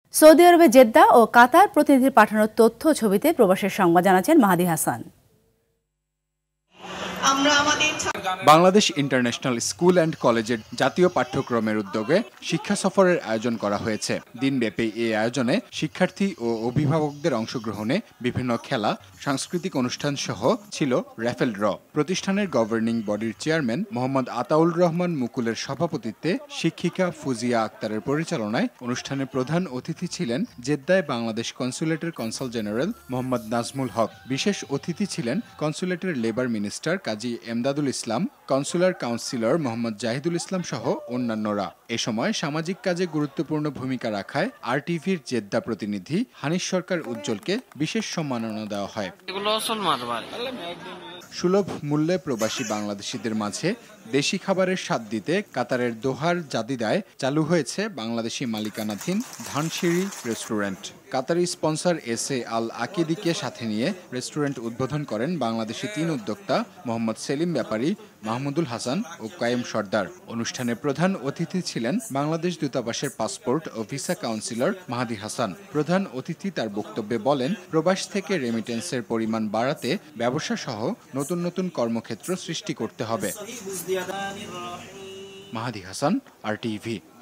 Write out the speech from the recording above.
Saudi আরবে Jeddah ও কাতার প্রতিনিধির পাঠানো তথ্য ছবিতে প্রবাসের সংবাদ জানাচ্ছেন Mahadi Hasan. Bangladesh international school and কলেজের জাতীয় পাঠ্যক্রমের উদ্যোগে শিক্ষা সফরের আয়োজন করা হয়েছে। দিনব্যাপী এই আয়োজনে শিক্ষার্থী ও অভিভাবকদের অংশগ্রহণে বিভিন্ন খেলা, সাংস্কৃতিক অনুষ্ঠান সহ ছিল র্যাফেল ড্র। প্রতিষ্ঠানের গভর্নিং বডির চেয়ারম্যান মোহাম্মদ আতাউল রহমান মুকুলের সভাপতিত্বে শিক্ষিকা ফুজিয়া আক্তারের পরিচালনায় অনুষ্ঠানে প্রধান অতিথি ছিলেন জেদ্দায় বাংলাদেশ কনসুলেটের কনসাল জেনারেল মোহাম্মদ নাজমুল হক। বিশেষ অতিথি ছিলেন কনসুলেটের labour minister Kazi Emdadul Islam, consular councillor Mohammad Zahidul Islam সহ অন্যান্যরা। এ সময় সামাজিক কাজে গুরুত্বপূর্ণ ভূমিকা রাখায় আরটিভির জেদ্দা প্রতিনিধি হানিস সরকার উজ্জ্বলকে বিশেষ সম্মাননা দেওয়া হয়। সুলভ মূল্যে প্রবাসী বাংলাদেশিদের মাঝে দেশি খাবারের স্বাদ দিতে কাতারের দোহার জাদিদায় চালু হয়েছে বাংলাদেশি মালিকানাধীন Dhansiri restaurant. Qatari sponsor S A. Al আকিদিকে সাথে নিয়ে রেস্টুরেন্ট উদ্বোধন করেন বাংলাদেশি 3 উদ্যোক্তা মোহাম্মদ সেলিম ব্যাপারী, মাহমুদুল হাসান ও কায়েম সর্দার। অনুষ্ঠানে প্রধান অতিথি ছিলেন বাংলাদেশ দূতাবাসের পাসপোর্ট ও ভিসা কাউন্সিলর মাহাদি হাসান। প্রধান অতিথি তার বক্তব্যে বলেন, প্রবাস থেকে রেমিটেন্সের পরিমাণ বাড়াতে ব্যবসা সহ নতুন নতুন কর্মক্ষেত্র সৃষ্টি করতে হবে। মাহাদি হাসান, RTV।